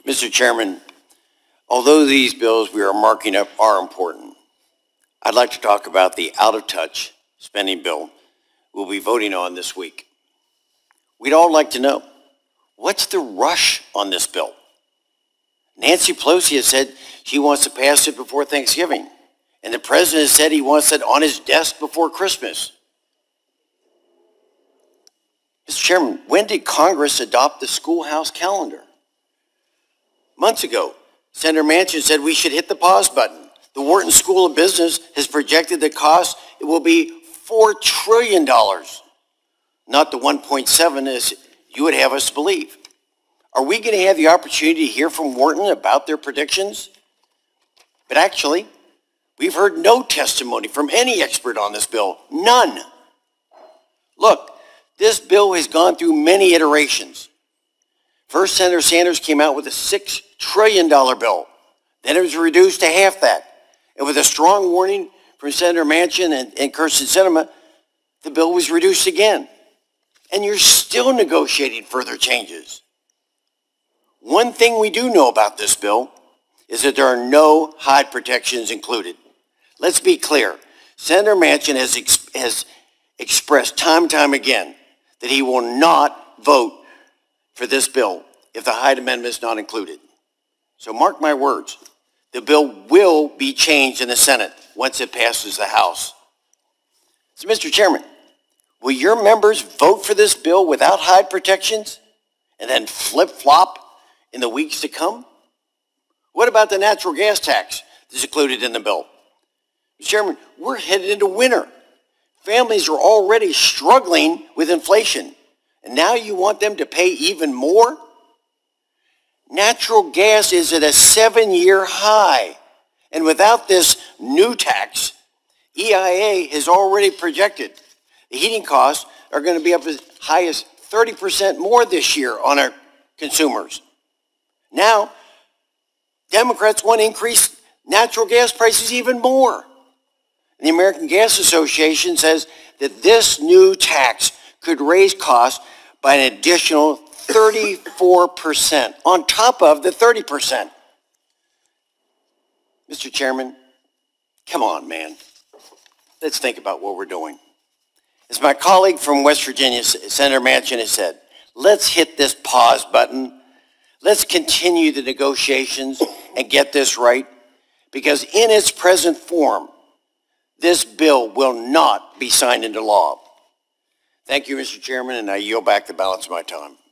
Mr. Chairman, although these bills we are marking up are important, I'd like to talk about the out-of-touch spending bill we'll be voting on this week. We'd all like to know, what's the rush on this bill? Nancy Pelosi has said she wants to pass it before Thanksgiving, and the president has said he wants it on his desk before Christmas. Mr. Chairman, when did Congress adopt the schoolhouse calendar? Months ago, Senator Manchin said we should hit the pause button. The Wharton School of Business has projected the cost it will be $4 trillion, not the 1.7 as you would have us believe. Are we going to have the opportunity to hear from Wharton about their predictions? But actually, we've heard no testimony from any expert on this bill, none. Look, this bill has gone through many iterations. First, Senator Sanders came out with a $6 trillion bill. Then it was reduced to half that. And with a strong warning from Senator Manchin and Kyrsten Sinema, the bill was reduced again. And you're still negotiating further changes. One thing we do know about this bill is that there are no hide protections included. Let's be clear. Senator Manchin has expressed time and time again that he will not vote for this bill if the Hyde Amendment is not included. So mark my words, the bill will be changed in the Senate once it passes the House. So Mr. Chairman, will your members vote for this bill without Hyde protections and then flip-flop in the weeks to come? What about the natural gas tax that's included in the bill? Mr. Chairman, we're headed into winter. Families are already struggling with inflation, and now you want them to pay even more? Natural gas is at a 7-year high, and without this new tax, EIA has already projected the heating costs are going to be up as high as 30% more this year on our consumers. Now, Democrats want to increase natural gas prices even more. And the American Gas Association says that this new tax could raise costs by an additional 34% on top of the 30%. Mr. Chairman, come on, man. Let's think about what we're doing. As my colleague from West Virginia, Senator Manchin, has said, let's hit this pause button. Let's continue the negotiations and get this right, because in its present form, this bill will not be signed into law. Thank you, Mr. Chairman, and I yield back the balance of my time.